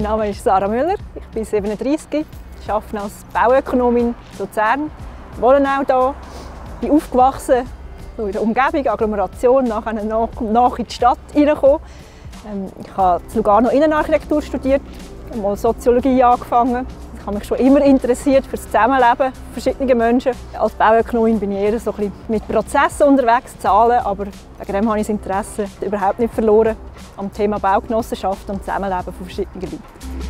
Name ist Sarah Müller, ich bin 37, arbeite als Bauökonomin in Luzern, wohne auch hier, bin aufgewachsen so in der Umgebung, Agglomeration, nachher nach in die Stadt reingekommen. Ich habe in Lugano Innenarchitektur studiert, mal Soziologie angefangen. Ich habe mich schon immer interessiert für das Zusammenleben verschiedener Menschen. Als Bauökonomin bin ich eher so ein bisschen mit Prozessen unterwegs, Zahlen, aber wegen dem habe ich das Interesse überhaupt nicht verloren am Thema Baugenossenschaft und Zusammenleben von verschiedenen Leuten.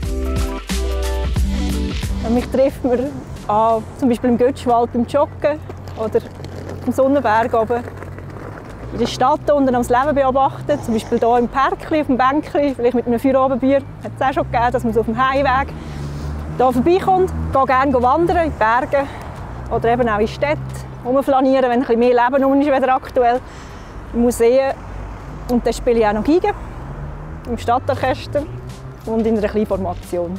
Mich trifft man an, zum Beispiel im Götschwald beim Joggen oder am Sonnenberg oben. In der Stadt unten das Leben beobachten, zum Beispiel hier im Parkli, auf dem Bänkli, vielleicht mit einem Feierabendbier. Hat es auch schon gegeben, dass man so auf dem Heimweg hier vorbeikommt. Ich gehe gerne wandern in die Berge oder eben auch in Städten, rumflanieren, wenn ein bisschen mehr Leben rum ist als aktuell. In Museen. Und dann spiele ich auch noch Geige im Stadtorchester und in einer kleinen Formation.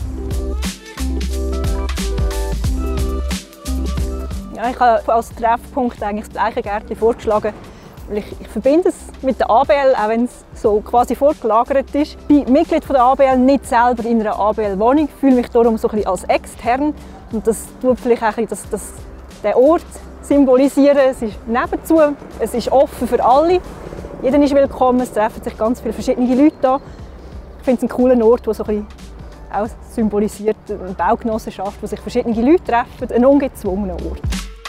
Ja, ich habe als Treffpunkt eigentlich das Eichengärtchen vorgeschlagen, weil ich verbinde es mit der ABL, auch wenn es so quasi vorgelagert ist. Ich bin Mitglied der ABL, nicht selber in einer ABL-Wohnung, fühle mich darum so ein bisschen als extern. Und das tut vielleicht auch ein bisschen den Ort symbolisieren. Es ist nebenzu, es ist offen für alle. Jeder ist willkommen, es treffen sich ganz viele verschiedene Leute hier. Ich finde es einen coolen Ort, der so ein bisschen auch symbolisiert eine Baugenossenschaft, wo sich verschiedene Leute treffen, ein ungezwungener Ort.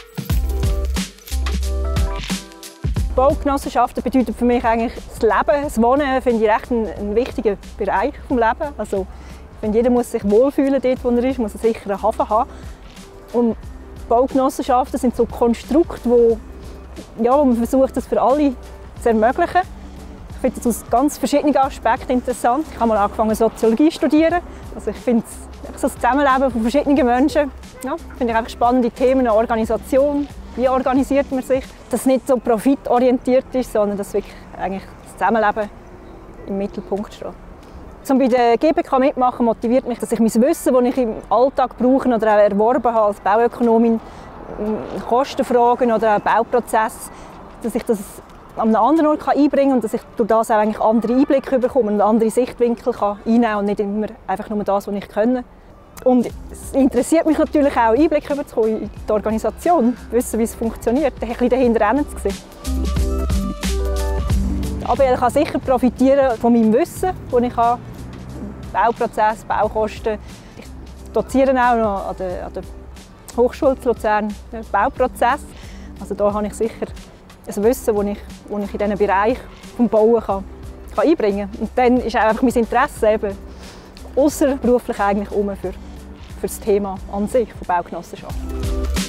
Baugenossenschaften bedeutet für mich eigentlich das Leben, das Wohnen, finde ich recht einen wichtigen Bereich des Lebens. Also, ich finde, jeder muss sich wohlfühlen dort, wo er ist, muss einen sicheren Hafen haben. Und Baugenossenschaften sind so Konstrukte, wo man versucht, das für alle zu ermöglichen. Ich finde das aus ganz verschiedenen Aspekten interessant. Ich habe mal angefangen, Soziologie zu studieren. Also ich finde das Zusammenleben von verschiedenen Menschen, finde ich einfach spannende Themen, Organisation. Wie organisiert man sich? Dass es nicht so profitorientiert ist, sondern dass wirklich eigentlich das Zusammenleben im Mittelpunkt steht. Um bei der GBK mitmachen, motiviert mich, dass ich mein Wissen, das ich im Alltag brauche oder auch erworben habe als Bauökonomin, Kostenfragen oder auch Bauprozess, dass ich das an einem anderen Ort einbringen kann und dass ich durch das auch eigentlich andere Einblicke bekomme und andere Sichtwinkel einnehmen kann und nicht immer einfach nur das, was ich kann. Und es interessiert mich natürlich auch, Einblicke zu bekommen in die Organisation, wissen, wie es funktioniert, ein bisschen dahinter zu sehen. Die ABL kann sicher profitieren von meinem Wissen, das ich habe. Bauprozess, Baukosten. Ich doziere auch noch an der Hochschule zu Luzern Bauprozess. Also da habe ich sicher ein Wissen, das ich in diesen Bereich des Bauen kann einbringen kann. Und dann ist auch einfach mein Interesse eben ausserberuflich eigentlich für das Thema an sich von Baugenossenschaft.